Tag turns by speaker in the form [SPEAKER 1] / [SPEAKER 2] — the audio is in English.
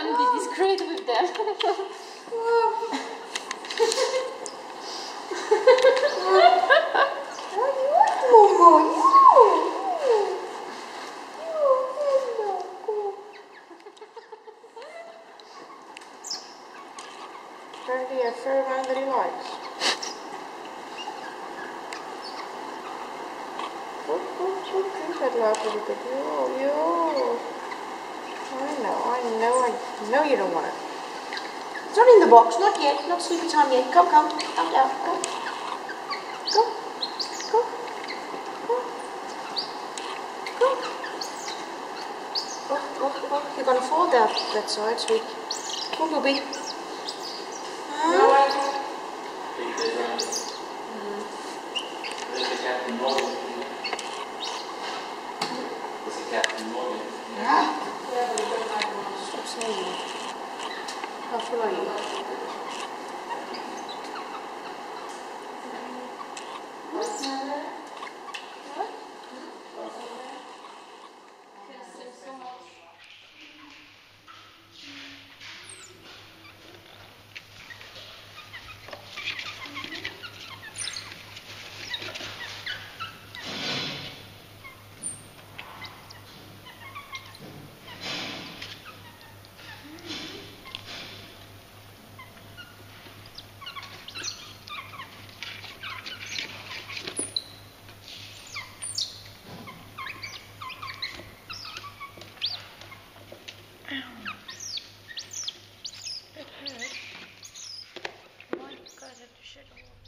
[SPEAKER 1] and be discreet with them.
[SPEAKER 2] Apparently a pheromone that he likes. Drink that last little bit. Yo. I know you don't want it. It's not in the box, not yet, not sleepy time yet. Come down, go. Oh, you're gonna fall down that side, sweet. Come, Booby.
[SPEAKER 3] No, I think there's a Captain Morgan. There's a Captain Morgan.
[SPEAKER 2] Yeah, but you don't like one. Stop sneezing. How full are you? It hurt. My God, I have to shut it off.